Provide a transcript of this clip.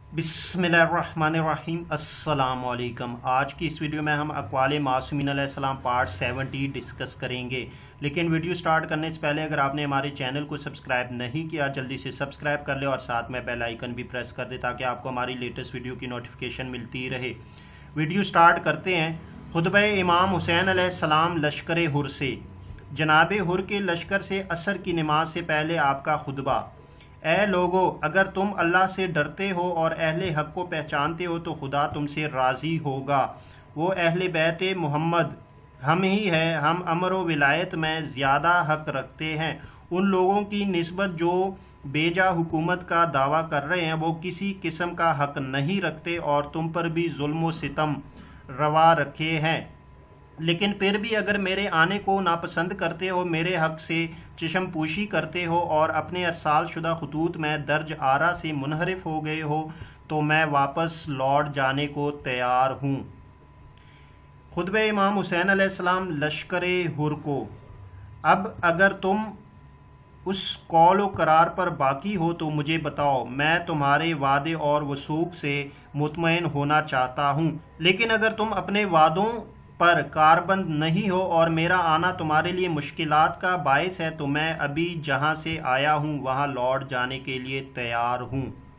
बिस्मिल्लाहिर्रहमानिर्रहीम अस्सलाम वालेकुम। आज की इस वीडियो में हम अक़वाल मासूमीन a.s पार्ट 70 डिस्कस करेंगे। लेकिन वीडियो स्टार्ट करने से पहले अगर आपने हमारे चैनल को सब्सक्राइब नहीं किया जल्दी से सब्सक्राइब कर ले और साथ में बेल आइकन भी प्रेस कर दे ताकि आपको हमारी लेटेस्ट वीडियो की नोटिफिकेशन मिलती रहे। वीडियो स्टार्ट करते हैं। खुतबा इमाम हुसैन a.s लश्कर हुर से। जनाब हुर के लश्कर से असर की नमाज से पहले आपका खुतबा। ए लोगो, अगर तुम अल्लाह से डरते हो और अहले हक को पहचानते हो तो खुदा तुमसे राज़ी होगा। वो अहले बैत मोहम्मद हम ही है, हम अमर व विलायत में ज़्यादा हक रखते हैं। उन लोगों की निस्बत जो बेजा हुकूमत का दावा कर रहे हैं वो किसी किस्म का हक नहीं रखते और तुम पर भी जुल्म व सितम रवा रखे हैं। लेकिन फिर भी अगर मेरे आने को नापसंद करते हो, मेरे हक से चशम पूशी करते हो और अपने अरसाल शुदा खतूत में दर्ज आरा से मुनहरिफ हो गए हो तो मैं वापस लौट जाने को तैयार हूँ। खुतबा इमाम हुसैन अलैहिस्सलाम लश्कर हुर को। अब अगर तुम उस कौल व करार पर बाकी हो तो मुझे बताओ, मैं तुम्हारे वादे और वसूक से मुतमईन होना चाहता हूँ। लेकिन अगर तुम अपने वादों पर कारबंद नहीं हो और मेरा आना तुम्हारे लिए मुश्किलात का बायस है तो मैं अभी जहाँ से आया हूँ वहाँ लौट जाने के लिए तैयार हूँ।